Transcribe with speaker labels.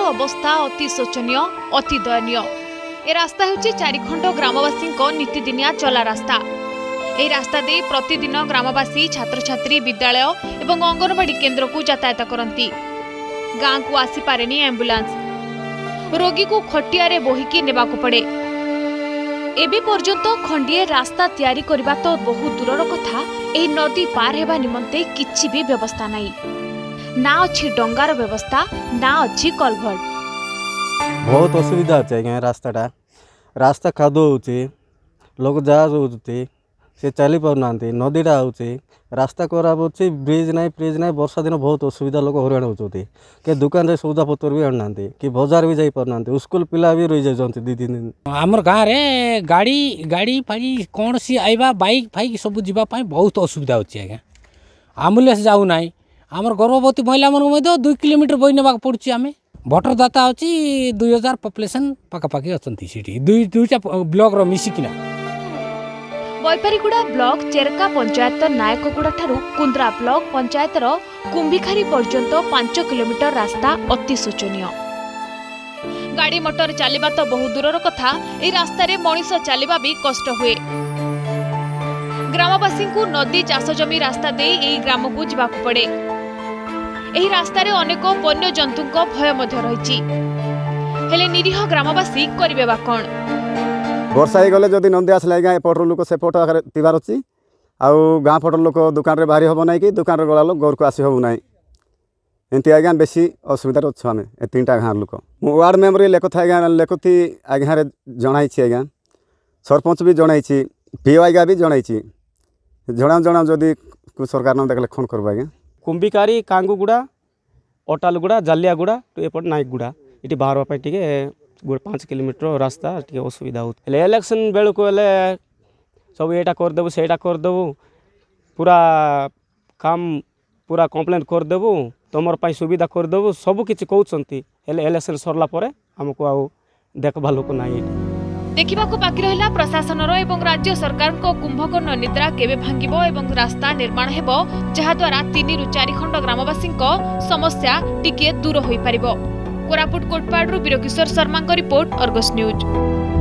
Speaker 1: अवस्था अति शोचनीय अति दयनीय। ए रास्ता होची चारिखंड ग्रामवासी नीतिदिनिया चला रास्ता। ए रास्ता दे प्रतिदिन ग्रामवासी छात्र छात्री विद्यालय एवं अंगनवाड़ी केन्द्र को यातायात करती। गाँ को आसी पारेनी एम्बुलेंस, रोगी को खटियारे बोहिकी नेबाकु पड़े। एबे पर्यंत खंडिए रास्ता तैयारी करबा तो बहुत दूरर कथा। ए नदी पार हेबा निमंते किछि भी व्यवस्था नाही, ना अच्छी डंगार व्यवस्था ना अच्छी कलभट।
Speaker 2: बहुत असुविधा अच्छे रास्ता कादो होचे, लोग जहाज होते से चली पाना नदीटा होचे, रास्ता खराब होचे, ब्रिज ना वर्षा दिन बहुत असुविधा लोग हराण होते। के दुकान रे सौदा पत्र भी आना कि बाजार भी जाई पाना, स्कूल पिला भी रही जाते 2-3 दिन।
Speaker 3: आमर गाँव रे गाड़ी फाड़ी कौन सी आइबा बाइक फाइक सब जीवाई बहुत असुविधा अच्छे। आज्ञा आम्बुलेंस जाऊ ना, आमर गर्भवती महिला मन 2 किलोमीटर बई नेबा पड़ुछि। आमे भोटर दाता अच्छी 2000 पॉपुलेशन पाखापाखि अच्छा दुईटा ब्लॉक रो मिसिकिना।
Speaker 1: बैपारीगुड़ा ब्लॉक चेरका पंचायत नायकगुड़ा ठारू कुंद्रा ब्लॉक पंचायत कुंभिखारी पर्यंत 5 किलोमीटर रास्ता अति शोचनीय। गाड़ी मोटर चलवा तो बहुत दूरर कथा, ए रास्ता रे मनीष चलवा भी कष्ट हुए। ग्रामवासी को नदी चाष जमी रास्ता दे एही ग्राम को जावाक पड़े। एही रास्ता रे अनेक वन्य जंतु भय मध्य रहिछि। हेले निरीह ग्रामवासी करिवे बा कोन?
Speaker 4: वर्षा गले जदि नदी आसला आज्ञा एपटर लोक सेपट तीबार अच्छी आउ गाँ पटर लोक दुकान रे बाहरी हम ना कि दुकान गला लोक घर को आसी हम ना। एमती आज्ञा बेसी असुविधा अच्छे आम 3टा गाँव लोक। मु वार्ड मेम्बर लेखुता आज्ञा लेखुती आज्ञा जनाई आज्ञा सरपंच भी जनाई पीओ आज्ञा भी जनाई जना जदि सरकार न देखले फोन करबा आज्ञा।
Speaker 5: कुंभिकारी कांगुगुड़ा अटालगुड़ा जालियागुड़ा तो एपट नायकगुड़ा ये बाहर टे 5 किलोमीटर रास्ता टे असुविधा हो। इलेक्शन बेलू को सब यहाँ करदेबू से करदेबू पूरा काम पूरा कंप्लेंट करदेबू तुमर सुविधा करदेबू सबकि कहते इलेक्शन सरला आमको आउ देखभा लोक ना।
Speaker 1: देखा बाकी रहा प्रशासन एवं राज्य सरकार को कुंभकर्ण निद्रा केबे भांगिबो एवं रास्ता निर्माण हेबो जहा द्वारा 3 ରୁ 4 खंड ग्रामवासी समस्या टिके दूर होई परिबो। Koraput Kotpad Birkishore Sharma report, Argus news.